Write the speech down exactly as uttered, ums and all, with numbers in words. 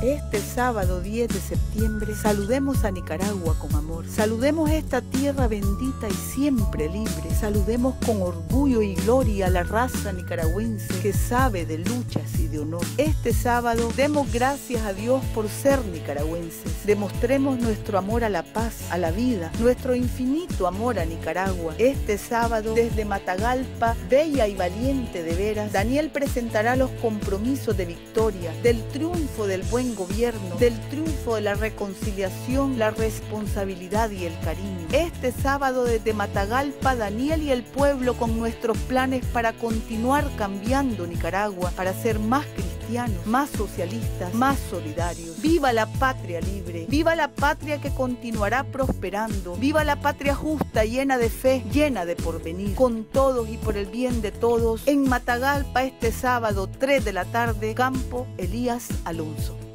Este sábado diez de septiembre, saludemos a Nicaragua con amor. Saludemos esta tierra bendita y siempre libre. Saludemos con orgullo y gloria a la raza nicaragüense que sabe de luchas y de honor. Este sábado, demos gracias a Dios por ser nicaragüenses. Demostremos nuestro amor a la paz, a la vida, nuestro infinito amor a Nicaragua. Este sábado, desde Matagalpa, bella y valiente de veras, Daniel presentará los compromisos de victoria, del triunfo del buen gobierno, del triunfo de la reconciliación, la responsabilidad y el cariño. Este sábado desde Matagalpa, Daniel y el pueblo con nuestros planes para continuar cambiando Nicaragua, para ser más cristianos, más socialistas, más solidarios. ¡Viva la patria libre! ¡Viva la patria que continuará prosperando! ¡Viva la patria justa, llena de fe, llena de porvenir! Con todos y por el bien de todos, en Matagalpa este sábado tres de la tarde, Campo Elías Alonso.